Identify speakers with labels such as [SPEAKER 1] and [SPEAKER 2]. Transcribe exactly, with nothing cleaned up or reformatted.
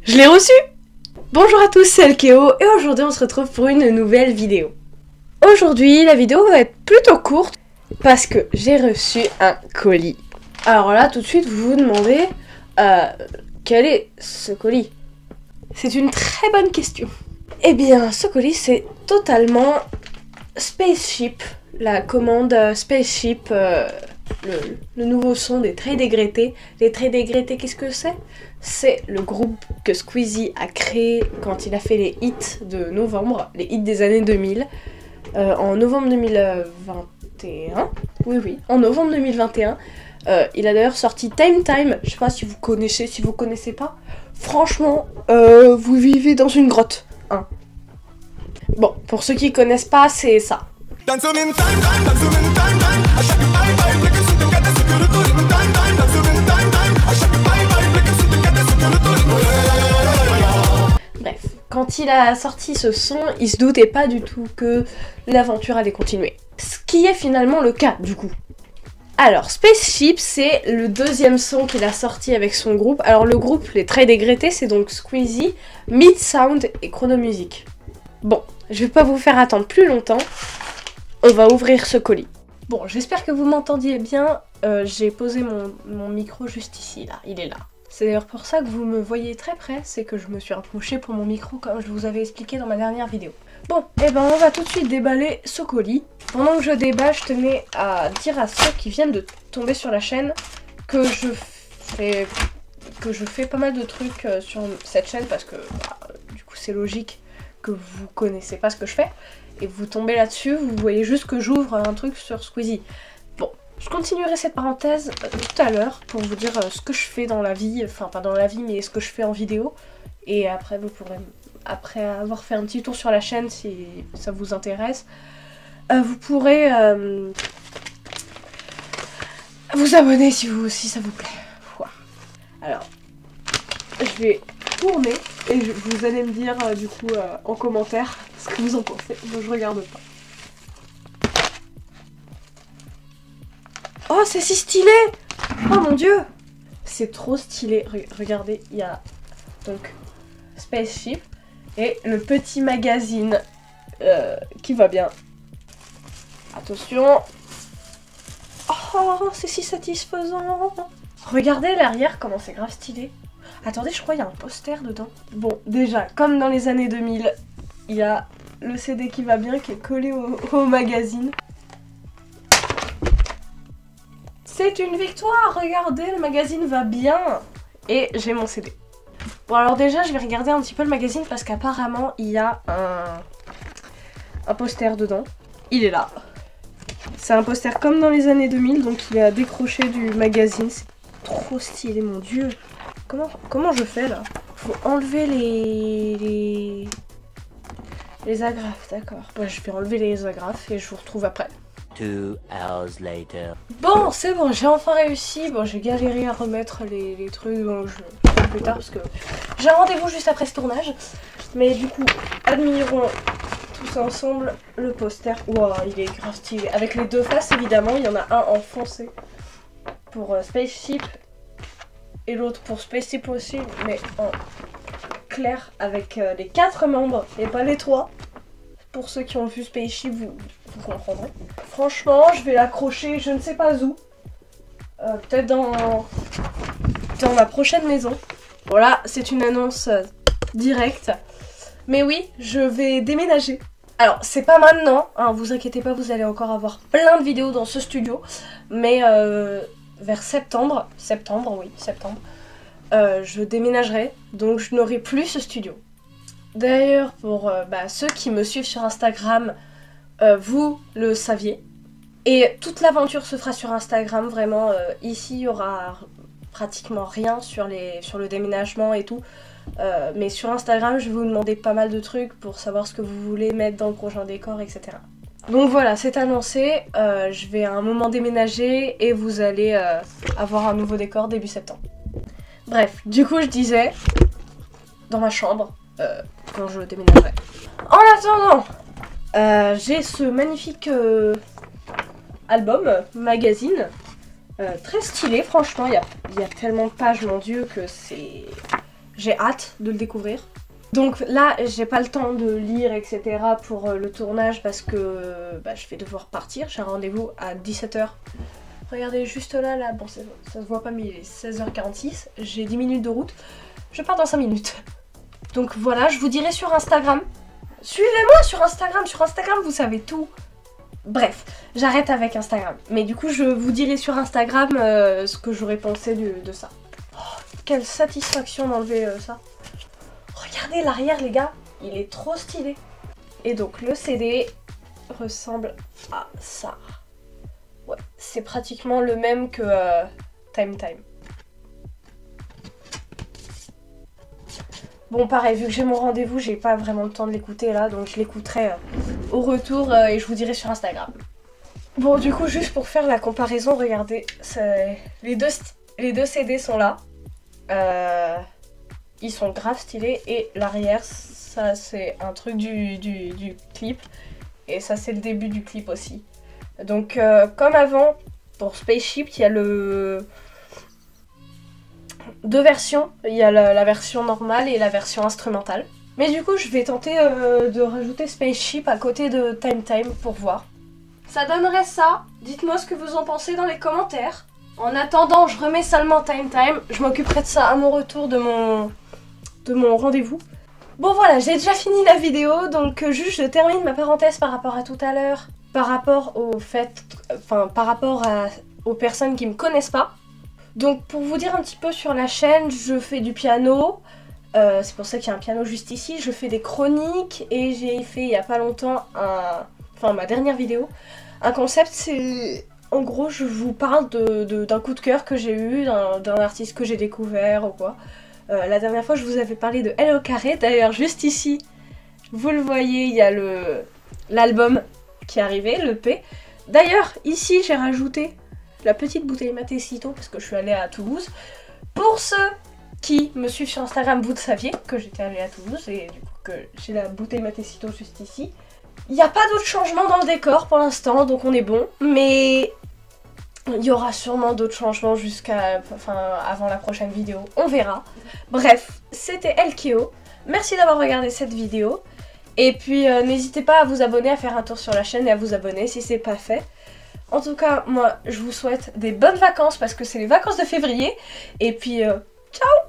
[SPEAKER 1] Je l'ai reçu! Bonjour à tous, c'est Alkeo et aujourd'hui on se retrouve pour une nouvelle vidéo. Aujourd'hui la vidéo va être plutôt courte parce que j'ai reçu un colis. Alors là tout de suite vous vous demandez euh, quel est ce colis? C'est une très bonne question. Eh bien ce colis c'est totalement Spaceship, la commande Spaceship, euh, le, le nouveau son des Très Dégrétés. Les Très Dégrétés, qu'est-ce que c'est? C'est le groupe que Squeezie a créé quand il a fait les hits de novembre, les hits des années deux mille, euh, en novembre deux mille vingt et un. Oui, oui, en novembre deux mille vingt et un. Euh, il a d'ailleurs sorti Time Time, je sais pas si vous connaissez, si vous connaissez pas. Franchement, euh, vous vivez dans une grotte, hein. Bon, pour ceux qui connaissent pas, c'est ça. Bref, quand il a sorti ce son, il se doutait pas du tout que l'aventure allait continuer. Ce qui est finalement le cas, du coup. Alors, Spaceship, c'est le deuxième son qu'il a sorti avec son groupe. Alors, le groupe, les Très Dégrétés, c'est donc Squeezie, Midsound et Chrono Music. Bon, je vais pas vous faire attendre plus longtemps. On va ouvrir ce colis. Bon, j'espère que vous m'entendiez bien. Euh, j'ai posé mon, mon micro juste ici, là. Il est là. C'est d'ailleurs pour ça que vous me voyez très près. C'est que je me suis rapprochée pour mon micro comme je vous avais expliqué dans ma dernière vidéo. Bon, et eh ben on va tout de suite déballer ce colis. Pendant que je déballe, je tenais à dire à ceux qui viennent de tomber sur la chaîne que je fais, que je fais pas mal de trucs sur cette chaîne parce que bah, du coup c'est logique que vous connaissez pas ce que je fais. Et vous tombez là-dessus, vous voyez juste que j'ouvre un truc sur Squeezie. Bon, je continuerai cette parenthèse euh, tout à l'heure pour vous dire euh, ce que je fais dans la vie, enfin pas dans la vie mais ce que je fais en vidéo. Et après vous pourrez, après avoir fait un petit tour sur la chaîne si ça vous intéresse, euh, vous pourrez euh, vous abonner si, vous, si ça vous plaît. Voilà. Alors, je vais tourner et je, vous allez me dire euh, du coup euh, en commentaire ce que vous en pensez. Moi je regarde pas. Oh c'est si stylé! Oh mon dieu! C'est trop stylé. Re regardez, il y a donc Spaceship et le petit magazine euh, qui va bien. Attention! Oh c'est si satisfaisant! Regardez l'arrière comment c'est grave stylé. Attendez, je crois qu'il y a un poster dedans. Bon, déjà, comme dans les années deux mille, il y a le C D qui va bien, qui est collé au, au magazine. C'est une victoire, regardez, le magazine va bien. Et j'ai mon C D. Bon, alors déjà, je vais regarder un petit peu le magazine parce qu'apparemment, il y a un, un poster dedans. Il est là. C'est un poster comme dans les années deux mille, donc il est décroché du magazine. C'est trop stylé, mon dieu. Comment, comment je fais là? Faut enlever les... les, les agrafes, d'accord. Ouais, je vais enlever les agrafes et je vous retrouve après.
[SPEAKER 2] Two hours later.
[SPEAKER 1] Bon, c'est bon, j'ai enfin réussi. Bon, j'ai galéré à remettre les, les trucs, donc je le ferai plus tard parce que j'ai un rendez-vous juste après ce tournage. Mais du coup, admirons tous ensemble le poster. Wow, il est grave stylé. Avec les deux faces, évidemment, il y en a un en foncé pour euh, Spaceship. Et l'autre pour Spaceship aussi, mais en clair avec euh, les quatre membres et pas les trois. Pour ceux qui ont vu Spaceship, vous, vous comprendrez. Franchement, je vais l'accrocher, je ne sais pas où. Euh, Peut-être dans, dans ma prochaine maison. Voilà, c'est une annonce euh, directe. Mais oui, je vais déménager. Alors, c'est pas maintenant, hein, vous inquiétez pas, vous allez encore avoir plein de vidéos dans ce studio. Mais... Euh, vers septembre, septembre, oui, septembre, euh, je déménagerai, donc je n'aurai plus ce studio. D'ailleurs, pour euh, bah, ceux qui me suivent sur Instagram, euh, vous le saviez. Et toute l'aventure se fera sur Instagram, vraiment. Euh, ici, il y aura pratiquement rien sur, les, sur le déménagement et tout. Euh, mais sur Instagram, je vais vous demander pas mal de trucs pour savoir ce que vous voulez mettre dans le prochain décor, et cetera. Donc voilà, c'est annoncé, euh, je vais à un moment déménager et vous allez euh, avoir un nouveau décor début septembre. Bref, du coup je disais, dans ma chambre, euh, quand je déménagerai. En attendant, euh, j'ai ce magnifique euh, album, magazine, euh, très stylé franchement, il y a, y a tellement de pages, mon dieu, que c'est... j'ai hâte de le découvrir. Donc là, j'ai pas le temps de lire, et cetera pour le tournage parce que bah, je vais devoir partir. J'ai un rendez-vous à dix-sept heures. Regardez juste là, là, bon ça, ça se voit pas mais il est seize heures quarante-six. J'ai dix minutes de route. Je pars dans cinq minutes. Donc voilà, je vous dirai sur Instagram. Suivez-moi sur Instagram, sur Instagram vous savez tout. Bref, j'arrête avec Instagram. Mais du coup, je vous dirai sur Instagram euh, ce que j'aurais pensé de, de ça. Oh, quelle satisfaction d'enlever euh, ça. Regardez l'arrière les gars, il est trop stylé. Et donc le C D ressemble à ça. Ouais, c'est pratiquement le même que euh, Time Time. Bon pareil, vu que j'ai mon rendez-vous, j'ai pas vraiment le temps de l'écouter là, donc je l'écouterai euh, au retour euh, et je vous dirai sur Instagram. Bon du coup, juste pour faire la comparaison, regardez, les deux, les deux C D sont là. Euh, ils sont grave stylés et l'arrière, ça c'est un truc du, du, du clip et ça c'est le début du clip aussi. Donc euh, comme avant, pour Spaceship, il y a le... deux versions. Il y a la, la version normale et la version instrumentale. Mais du coup, je vais tenter euh, de rajouter Spaceship à côté de Time Time pour voir. Ça donnerait ça. Dites-moi ce que vous en pensez dans les commentaires. En attendant, je remets seulement Time Time. Je m'occuperai de ça à mon retour de mon, de mon rendez-vous. Bon voilà, j'ai déjà fini la vidéo. Donc euh, juste, je termine ma parenthèse par rapport à tout à l'heure. Par rapport au fait, enfin par rapport à, aux personnes qui me connaissent pas. Donc pour vous dire un petit peu sur la chaîne, je fais du piano, euh, c'est pour ça qu'il y a un piano juste ici, je fais des chroniques et j'ai fait il y a pas longtemps, un, enfin ma dernière vidéo, un concept, c'est en gros je vous parle de, de, d'un coup de cœur que j'ai eu, d'un artiste que j'ai découvert ou quoi. Euh, la dernière fois je vous avais parlé de L au carré, d'ailleurs juste ici, vous le voyez, il y a le l'album qui est arrivé, le P. D'ailleurs ici j'ai rajouté la petite bouteille Matecito parce que je suis allée à Toulouse. Pour ceux qui me suivent sur Instagram, vous le saviez que j'étais allée à Toulouse et du coup que j'ai la bouteille Matecito juste ici. Il n'y a pas d'autres changements dans le décor pour l'instant, donc on est bon. Mais il y aura sûrement d'autres changements jusqu'à, enfin, avant la prochaine vidéo. On verra. Bref, c'était Elkeo. Merci d'avoir regardé cette vidéo. Et puis euh, n'hésitez pas à vous abonner, à faire un tour sur la chaîne et à vous abonner si c'est pas fait. En tout cas, moi, je vous souhaite des bonnes vacances parce que c'est les vacances de février. Et puis, euh, ciao!